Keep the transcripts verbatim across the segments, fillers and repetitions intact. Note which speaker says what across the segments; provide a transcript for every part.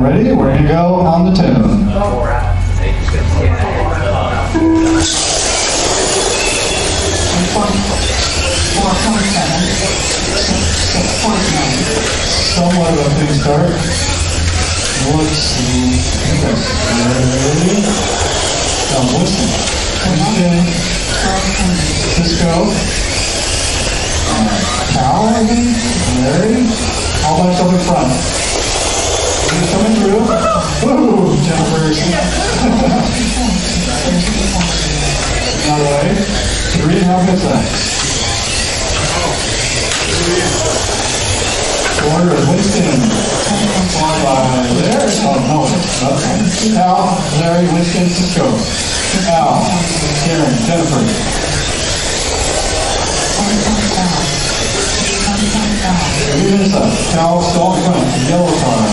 Speaker 1: Ready? We're going to go on the tune. Somewhat of a big start. Let's see. Ready? Now listen. Winston. Cisco. Cal, I think. Larry. All back up in front. Coming through. Woo! Jennifer. All right. Three and a half minutes left. Order of Winston. Followed by Larry. Oh, no. Okay. Al, Larry, Winston, Cisco. Al, Karen, Jennifer. Three minutes left. Cal, stall in front. Yellow car.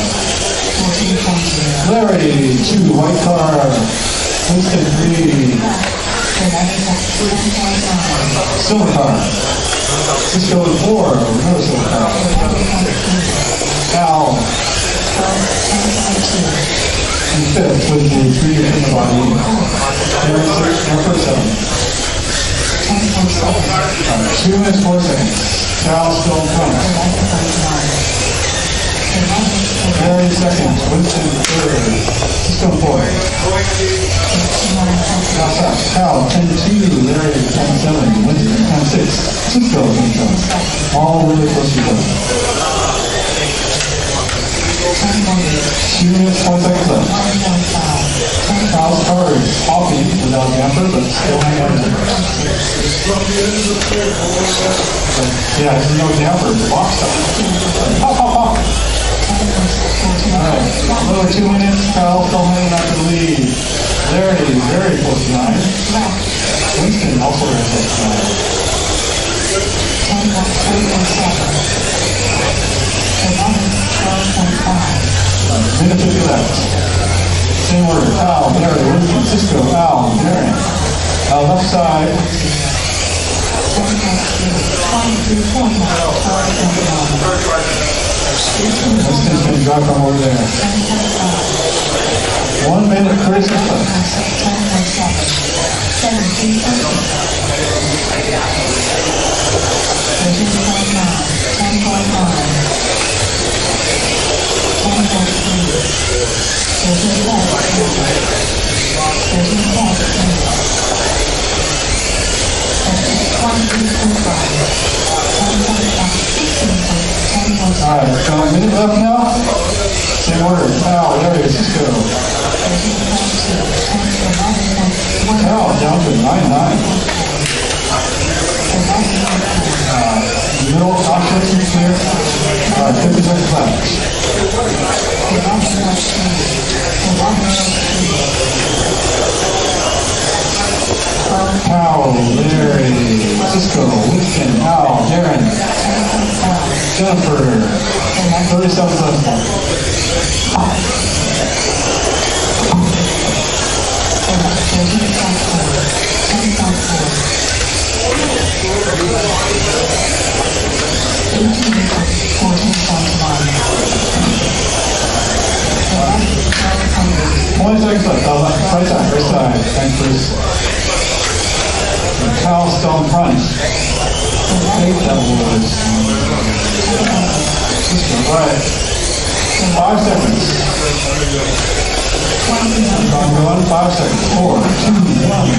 Speaker 1: Larry, two, white car. Winston, three. Silver car. Cisco in four. Another silver car. Al. In fifth with the three in the body. Larry, six, number seven. Right, two minutes, four seconds. Cal still in front. Larry second, Winston third, Cisco fourth. Cal ten two, Larry ten seven, Winston ten six, Cisco ten seven. All really close to each other. Two minutes, four seconds left. Cal's car is hopping without damper, but still hanging on. Yeah, there's no damper, the box stuff. Pop, pop, pop. Alright, another two minutes, Cal still hanging out to the lead. Larry, very close to nine. Winston also very close to nine. Minute fifty left. Same order, Al, Larry, Winston, Cisco, Al, Darren. Al left side. Winston's going to drive from over there. One minute, thirty seconds left. Alright, so a minute left now. Same order. Cal, Larry, Cisco. Cal down to nine nine. Uh, middle option here. Alright, fifty seconds left. Cal, Larry, Cisco, Winston, Al, Darren, Jennifer, thirty-seven left. twenty seconds left. Oh, right side, right side. Thanks, Bruce. Cal still in front. I think that was. Right. Five seconds. One, five seconds. Four, two, one.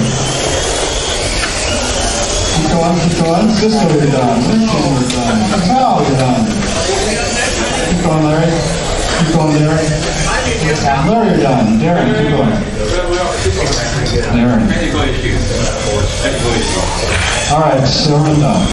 Speaker 1: Keep going, keep going. Cisco, you're done. Winston, you're done. Cal, you're done. Keep going, Larry. Keep going, Larry. Larry, you're done. Darren, keep going. Darren. All right, so we're done.